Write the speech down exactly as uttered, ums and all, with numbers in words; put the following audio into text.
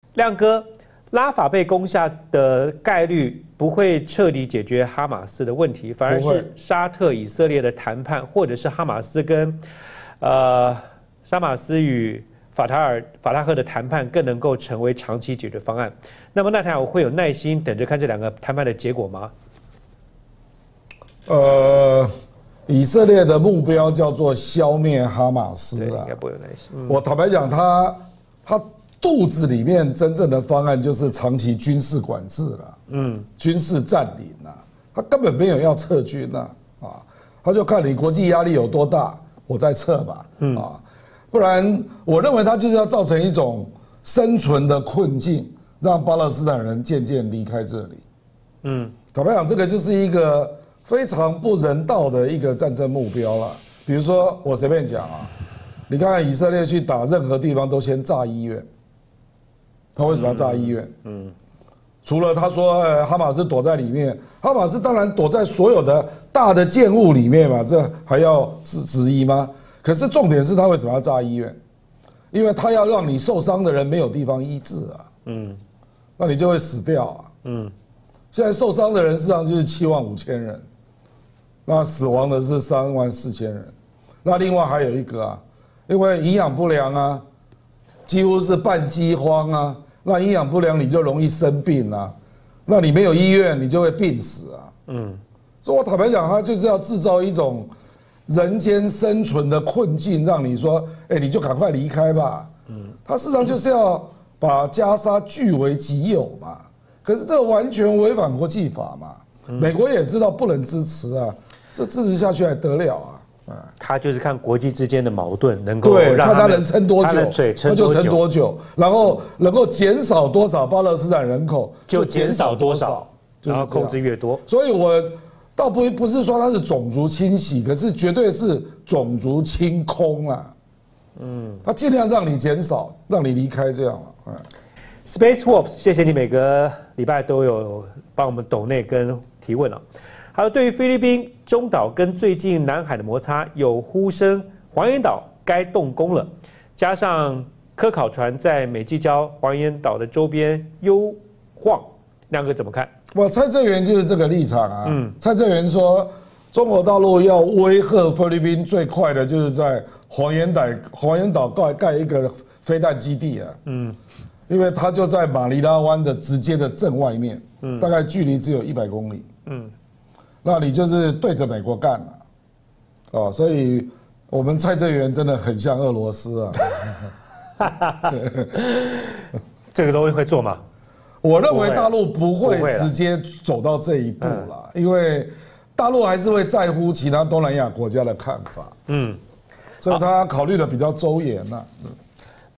亮哥，拉法被攻下的概率不会彻底解决哈马斯的问题，反而是沙特以色列的谈判，或者是哈马斯跟呃沙马斯与法塔尔法塔赫的谈判更能够成为长期解决方案。那么纳坦雅胡会有耐心等着看这两个谈判的结果吗？ 呃，以色列的目标叫做消灭哈马斯啊， 应该不会有耐心。嗯、 我坦白讲，他他肚子里面真正的方案就是长期军事管制了，嗯，军事占领啊，他根本没有要撤军啊，啊，他就看你国际压力有多大，我再撤吧，嗯啊，不然我认为他就是要造成一种生存的困境，让巴勒斯坦人渐渐离开这里，嗯，坦白讲，这个就是一个非常不人道的一个战争目标了。比如说，我随便讲啊，你看看以色列去打任何地方都先炸医院，他为什么要炸医院？嗯，嗯除了他说，呃，哈马斯躲在里面，哈马斯当然躲在所有的大的建物里面嘛，这还要质质疑吗？可是重点是他为什么要炸医院？因为他要让你受伤的人没有地方医治啊，嗯，那你就会死掉啊，嗯。现在受伤的人事实上就是七万五千人，那死亡的是三万四千人，那另外还有一个啊，因为营养不良啊，几乎是半饥荒啊，那营养不良你就容易生病啊，那你没有医院你就会病死啊，嗯，所以我坦白讲，他就是要制造一种人间生存的困境，让你说，哎，你就赶快离开吧，嗯，他事实上就是要把加沙据为己有嘛。可是这完全违反国际法嘛，美国也知道不能支持啊，这支持下去还得了啊？啊， 他就是看国际之间的矛盾能够对， 让看他能撑多久， 他就撑多久，然后能够减少多少巴勒斯坦人口就减少多少，然后控制越多。 所以我倒不不是说他是种族清洗，可是绝对是种族清空啊。嗯，他尽量让你减少，让你离开这样啊。 Space Wolves， 谢谢你每个礼拜都有帮我们抖内跟提问啊。还有对于菲律宾中岛跟最近南海的摩擦，有呼声黄岩岛该动工了，加上科考船在美济礁黄岩岛的周边悠晃，亮哥怎么看？ 我蔡正元就是这个立场啊。嗯，蔡正元说，中国大陆要威吓菲律宾最快的就是在黄岩岛黄岩岛盖盖一个飞弹基地啊。嗯。因为它就在马尼拉湾的直接的正外面，嗯，大概距离只有一百公里，嗯，那你就是对着美国干嘛，哦，所以我们蔡正元真的很像俄罗斯啊， 这个东西会做吗？ 我认为大陆不会直接走到这一步啦，因为大陆还是会在乎其他东南亚国家的看法，嗯，所以他考虑的比较周延呐。